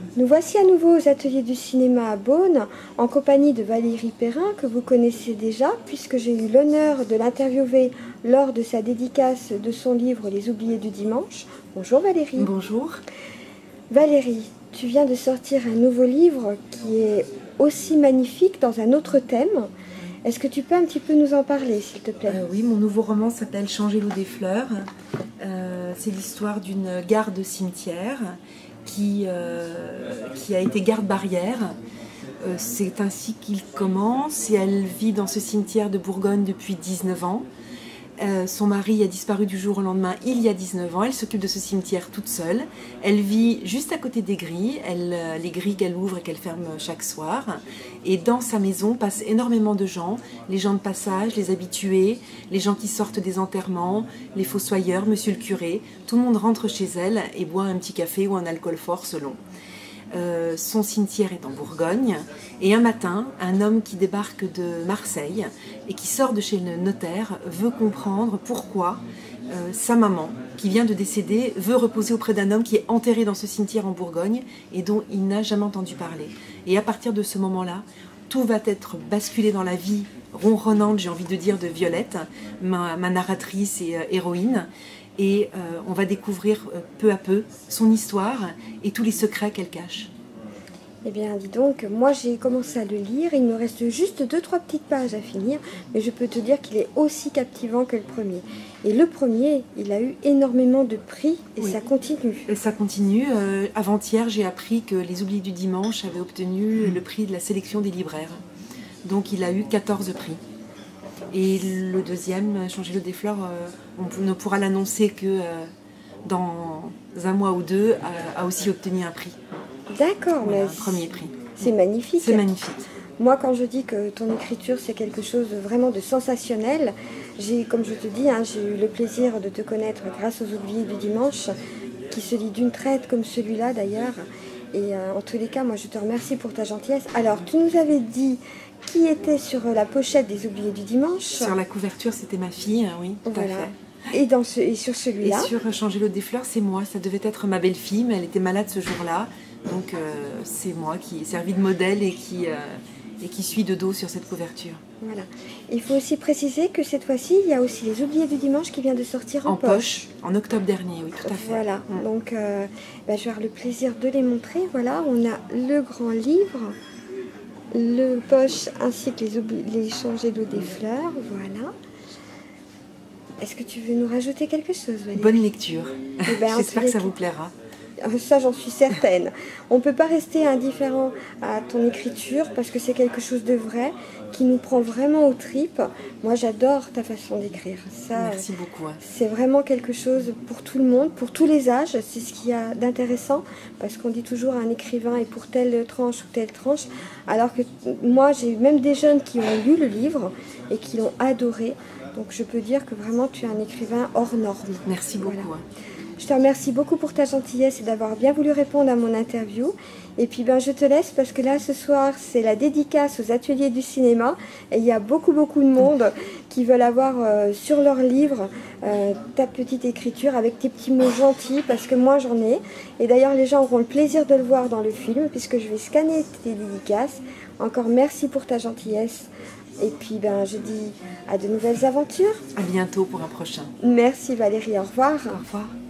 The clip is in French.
Nous voici à nouveau aux ateliers du cinéma à Beaune, en compagnie de Valérie Perrin, que vous connaissez déjà, puisque j'ai eu l'honneur de l'interviewer lors de sa dédicace de son livre Les oubliés du dimanche. Bonjour Valérie. Bonjour. Valérie, tu viens de sortir un nouveau livre qui est aussi magnifique dans un autre thème. Est-ce que tu peux un petit peu nous en parler, s'il te plaît? Oui, mon nouveau roman s'appelle Changer l'eau des fleurs. C'est l'histoire d'une garde cimetière qui a été garde-barrière. C'est ainsi qu'il commence et elle vit dans ce cimetière de Bourgogne depuis 19 ans. Son mari a disparu du jour au lendemain il y a 19 ans. Elle s'occupe de ce cimetière toute seule. Elle vit juste à côté des grilles, les grilles qu'elle ouvre et qu'elle ferme chaque soir. Et dans sa maison passent énormément de gens, les gens de passage, les habitués, les gens qui sortent des enterrements, les fossoyeurs, monsieur le curé. Tout le monde rentre chez elle et boit un petit café ou un alcool fort selon. Son cimetière est en Bourgogne et un matin, un homme qui débarque de Marseille et qui sort de chez le notaire veut comprendre pourquoi sa maman, qui vient de décéder, veut reposer auprès d'un homme qui est enterré dans ce cimetière en Bourgogne et dont il n'a jamais entendu parler. Et à partir de ce moment-là, tout va être basculé dans la vie ronronnante, j'ai envie de dire, de Violette, ma narratrice et héroïne. Et on va découvrir peu à peu son histoire et tous les secrets qu'elle cache. Eh bien, dis donc, moi j'ai commencé à le lire, il me reste juste 2-3 petites pages à finir, mais je peux te dire qu'il est aussi captivant que le premier. Et le premier, il a eu énormément de prix et oui, ça continue. Et ça continue. Avant-hier, j'ai appris que Les Oubliés du Dimanche avaient obtenu le prix de la sélection des libraires. Donc il a eu 14 prix. Et le deuxième, Changer l'eau des fleurs, on ne pourra l'annoncer que dans un mois ou deux, a aussi obtenu un prix. D'accord, voilà, mais un premier prix. C'est magnifique. C'est magnifique. Moi, quand je dis que ton écriture, c'est quelque chose vraiment de sensationnel, comme je te dis, j'ai eu le plaisir de te connaître grâce aux Oubliés du Dimanche, qui se lit d'une traite comme celui-là d'ailleurs. Et en tous les cas, moi, je te remercie pour ta gentillesse. Alors, tu nous avais dit qui était sur la pochette des Oubliés du Dimanche. Sur la couverture, c'était ma fille, oui, tout à fait. Et sur celui-là. Et sur Changer l'eau des fleurs, c'est moi. Ça devait être ma belle-fille, mais elle était malade ce jour-là. Donc c'est moi qui ai servi de modèle et qui suis de dos sur cette couverture. Voilà. Il faut aussi préciser que cette fois-ci, il y a aussi Les Oubliés du Dimanche qui vient de sortir en poche. En octobre dernier, oui, tout à fait. Voilà. Donc je vais avoir le plaisir de les montrer. Voilà, on a le grand livre, le poche ainsi que les Changer l'eau des fleurs. Voilà. Est-ce que tu veux nous rajouter quelque chose, Valérie? Bonne lecture. J'espère que ça vous plaira. Ça, j'en suis certaine. On ne peut pas rester indifférent à ton écriture parce que c'est quelque chose de vrai qui nous prend vraiment aux tripes. Moi, j'adore ta façon d'écrire. Merci beaucoup. C'est vraiment quelque chose pour tout le monde, pour tous les âges. C'est ce qu'il y a d'intéressant parce qu'on dit toujours un écrivain est pour telle tranche ou telle tranche. Alors que moi, j'ai même des jeunes qui ont lu le livre et qui l'ont adoré. Donc, je peux dire que vraiment, tu es un écrivain hors norme. Merci beaucoup. Voilà. Je te remercie beaucoup pour ta gentillesse et d'avoir bien voulu répondre à mon interview. Et puis je te laisse parce que là ce soir c'est la dédicace aux ateliers du cinéma et il y a beaucoup de monde qui veulent avoir sur leur livre ta petite écriture avec tes petits mots gentils parce que moi j'en ai. Et d'ailleurs les gens auront le plaisir de le voir dans le film puisque je vais scanner tes dédicaces. Encore merci pour ta gentillesse. Et puis je dis à de nouvelles aventures. À bientôt pour un prochain. Merci Valérie, au revoir. Au revoir.